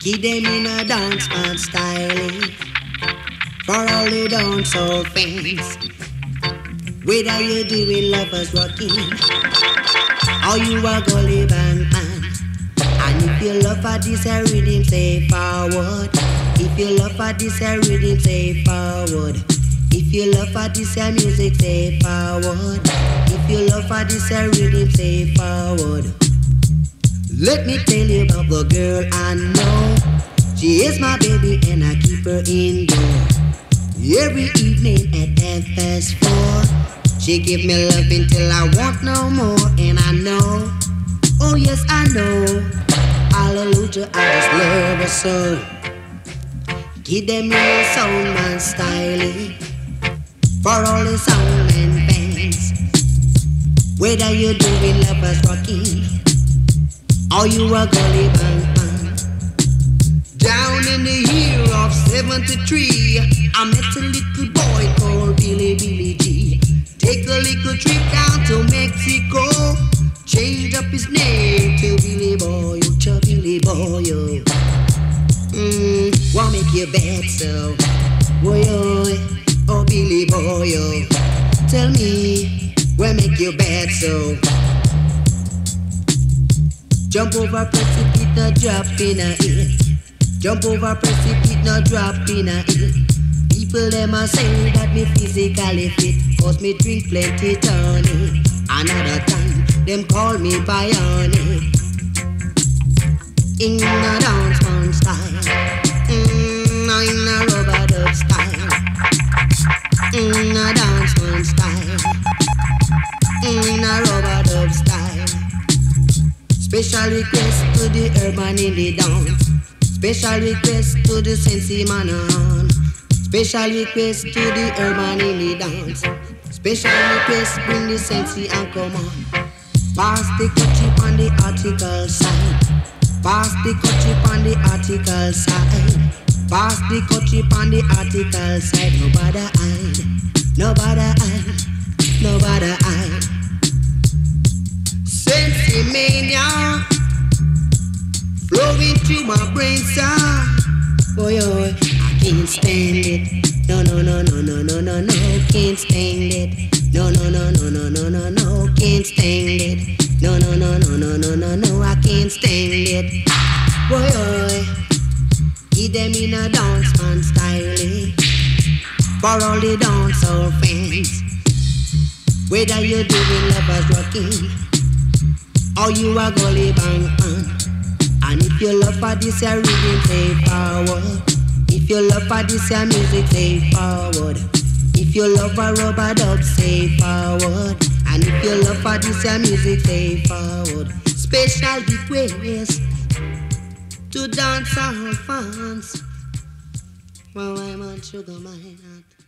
Keep them in a dancehall style for all the dancehall fans. Whether you're doing lovers rocking or you are gully bang man, and if you love for this rhythm, say forward. If you love for this rhythm, say forward. If you love for this music, say forward. If you love for this rhythm, say forward. Let me tell you about the girl I know. She is my baby and I keep her indoor. Every evening at 4:30, she give me love until I want no more. And I know, oh yes I know, hallelujah, I just love her so. Give them your sound man styling for all the sound and fans. Whether you're doing lovers rocking or you are gully bang bang. Down in the year of 73, I met a little boy called Billy G. Take a little trip down to Mexico, change up his name to Billy Boy, to Billy Boy. What make you bad so? Boy, oh Billy Boy, tell me, what make you bad so? Jump over precipice, no drop in a hill. Jump over precipice, no drop in a hill. People them a say that me physically fit, cause me drink plenty tonic. Another time, them call me bionic. In a dancehall style, in a rubber dub style, in a dancehall style, in a rubber dub style. Special request to the urban in the dance. Special request to the Sensi man on. Special request to the urban in the dance. Special request, bring the Sensi and come on. Pass the chip on the article side. Pass the chip on the article side. Pass the chip on the article side. Nobody hide. Nobody hide. Nobody hide. Sensi mania flowing through my brain, sir. Boy, oh, I can't stand it. No, no, no, no, no, no, no, no, can't stand it. No, no, no, no, no, no, no, no, can't stand it. No, no, no, no, no, no, no, no, I can't stand it. Boy, oh, keep them in a dancehall style for all the dancehall fans. Whether you're doing lovers rocking or you are gully bang bang. And if you love for this rhythm, say forward. If you love for this music, say forward. If you love a rubber dub, say forward. And if you love for this music, say forward. Special request to dancehall fans. Well, I'm on Sugar Minott.